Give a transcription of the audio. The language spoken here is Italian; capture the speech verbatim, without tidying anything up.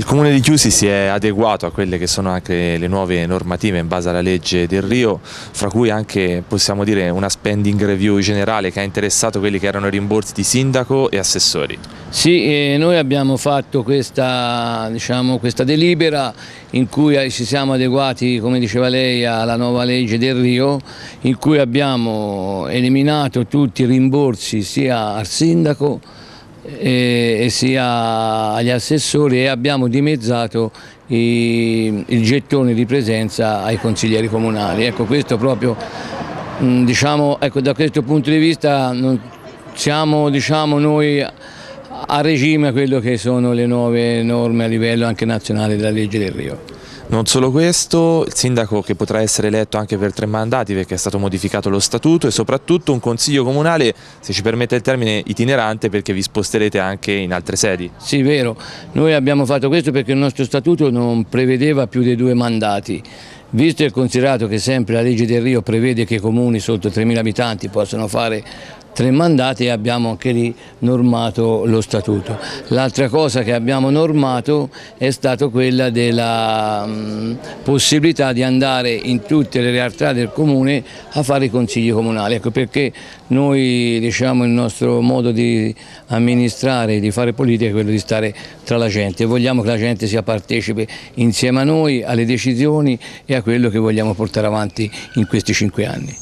Il Comune di Chiusi si è adeguato a quelle che sono anche le nuove normative in base alla legge Del Rio, fra cui anche possiamo dire una spending review generale che ha interessato quelli che erano i rimborsi di sindaco e assessori. Sì, eh, noi abbiamo fatto questa, diciamo, questa delibera in cui ci siamo adeguati, come diceva lei, alla nuova legge Del Rio, in cui abbiamo eliminato tutti i rimborsi sia al sindaco e, e sia agli assessori e abbiamo dimezzato i, il gettone di presenza ai consiglieri comunali. Ecco, questo proprio, diciamo, ecco, da questo punto di vista non siamo, diciamo, noi a regime a quello che sono le nuove norme a livello anche nazionale della legge Del Rio. Non solo questo, il sindaco che potrà essere eletto anche per tre mandati perché è stato modificato lo statuto e soprattutto un consiglio comunale, se ci permette il termine, itinerante, perché vi sposterete anche in altre sedi. Sì, vero, noi abbiamo fatto questo perché il nostro statuto non prevedeva più dei due mandati. Visto e considerato che sempre la legge Del Rio prevede che i comuni sotto tremila abitanti possono fare tre mandati, abbiamo anche lì normato lo statuto. L'altra cosa che abbiamo normato è stata quella della mh, possibilità di andare in tutte le realtà del comune a fare i consigli comunali. Ecco perché noi, diciamo, il nostro modo di amministrare, di fare politica è quello di stare tra la gente. Vogliamo che la gente sia partecipe insieme a noi alle decisioni e a quello che vogliamo portare avanti in questi cinque anni.